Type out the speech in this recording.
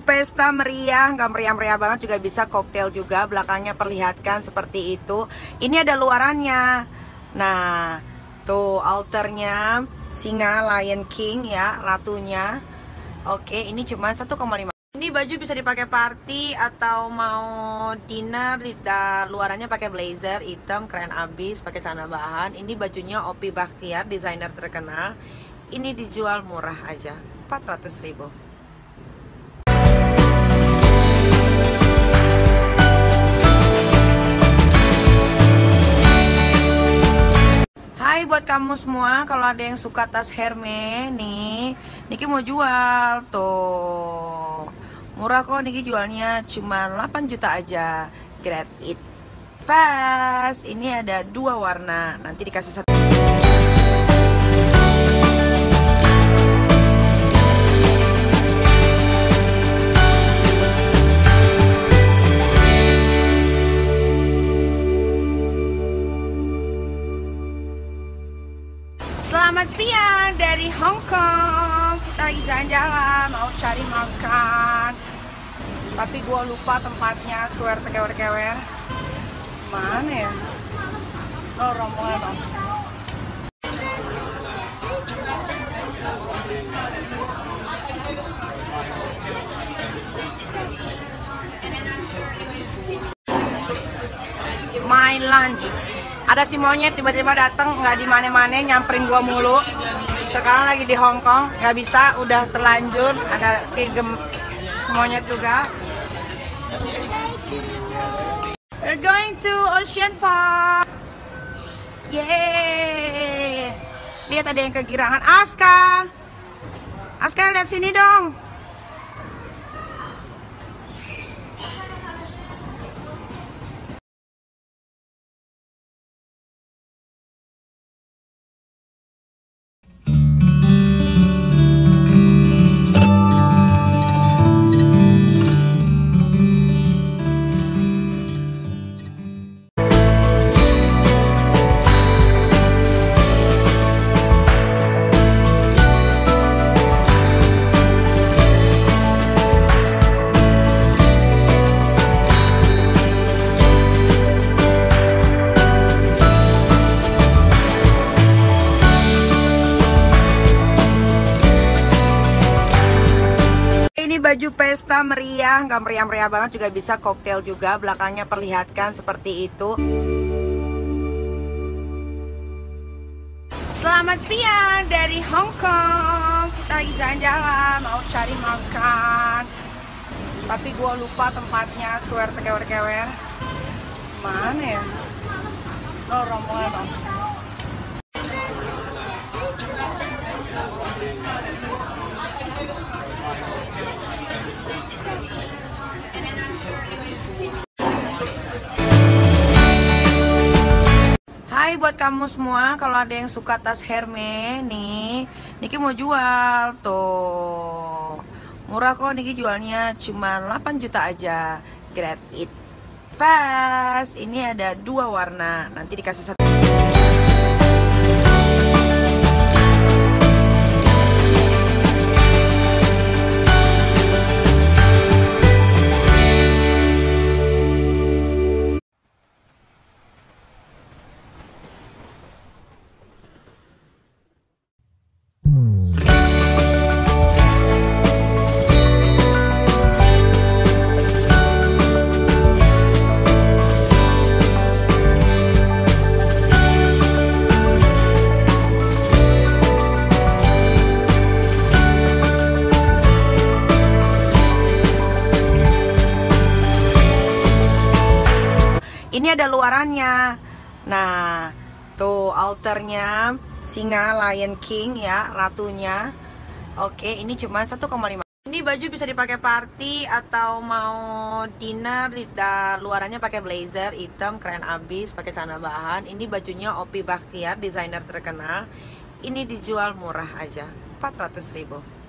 pesta meriah, nggak meriah-meriah banget juga bisa, koktail juga. Belakangnya perlihatkan seperti itu. Ini ada luarannya. Nah, tuh altarnya singa, Lion King ya, ratunya. Oke, ini cuma 1,5. Ini baju bisa dipakai party atau mau dinner. Luarannya pakai blazer hitam, keren abis, pakai celana bahan. Ini bajunya Opi Bakhtiar, desainer terkenal. Ini dijual murah aja, 400.000. Hai buat kamu semua, kalau ada yang suka tas Hermes nih, Niki mau jual tuh. Murah kok, Niki jualnya cuma 8 juta aja. Grab it fast. Ini ada 2 warna, nanti dikasih satu. Selamat siang dari Hong Kong. Kita lagi jalan-jalan, mau cari makan. Tapi gua lupa tempatnya, swear tekewer-kewer. Mana ya? Oh, rombongan dong. My lunch. Ada si monyet tiba-tiba datang, nggak di mana-mana, nyamperin gua mulu. Sekarang lagi di Hong Kong, nggak bisa, udah terlanjur. Ada si monyet juga. We're going to Ocean Park. Yeay. Lihat ada yang kegirangan. Aska, Aska lihat sini dong. Baju pesta meriah, nggak meriah-meriah banget juga bisa, koktail juga. Belakangnya perlihatkan seperti itu. Selamat siang dari Hong Kong. Kita lagi jalan-jalan, mau cari makan. Tapi gua lupa tempatnya, swear tekewer-kewer. Mana ya? Oh, rombongan dong. Hai buat kamu semua, kalau ada yang suka tas Hermes nih, Niki mau jual tuh. Murah kok, Niki jualnya cuma 8 juta aja. Grab it fast. Ini ada 2 warna, nanti dikasih satu. Ini ada luarannya. Nah, tuh altarnya singa, Lion King ya, ratunya. Oke, ini cuma 1,5. Ini baju bisa dipakai party atau mau dinner. Luarannya pakai blazer hitam, keren abis, pakai celana bahan. Ini bajunya Opi Bakhtiar, desainer terkenal. Ini dijual murah aja, 400.000.